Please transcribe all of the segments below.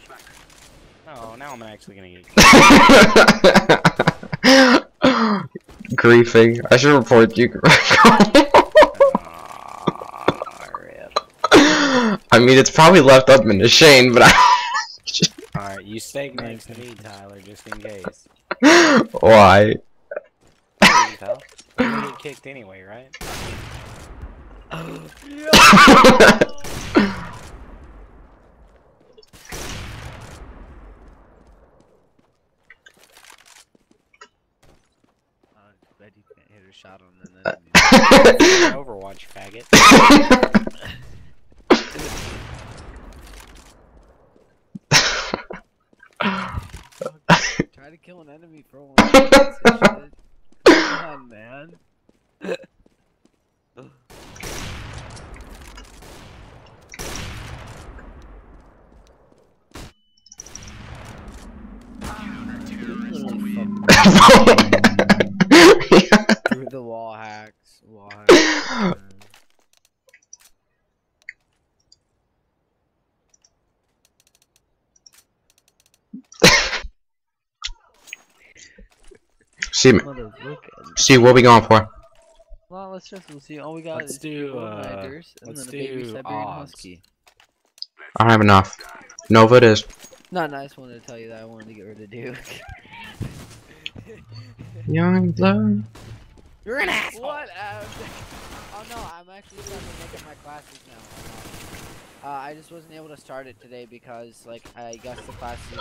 Oh, now I'm actually gonna get Griefing. I should report you. rip. I mean, it's probably left up in the Shane, but Alright, you stay next to me, Tyler, just in case. Why? Please, pal. You're gonna get kicked anyway, right? Bet you can't hit a shot on an Overwatch, faggot. Try to kill an enemy for one. Come on, man. Through the wall hacks. See, what we going for? Well, we'll see. All we got Let's is do, Riders and let's then a baby do Siberian odds. Husky. I don't have enough. Nova it is. No, I just wanted to tell you that I wanted to get rid of Duke. Young blood. You're an asshole! What? Oh no, I'm actually starting to make up my classes now. I just wasn't able to start it today because, like, I guess the classes.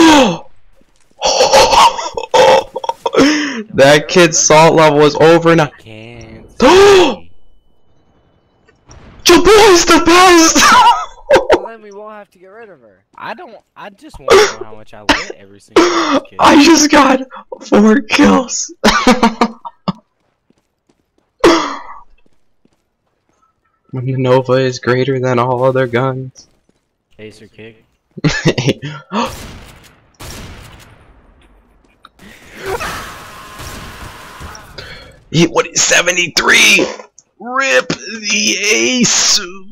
That kid's salt level is over now. Can't. Your boy's the best! Well, then we won't have to get rid of her. I just want to know how much I lit every single kid. I just got 4 kills. When the Nova is greater than all other guns. Ace or kick? What is 73? Rip the ace.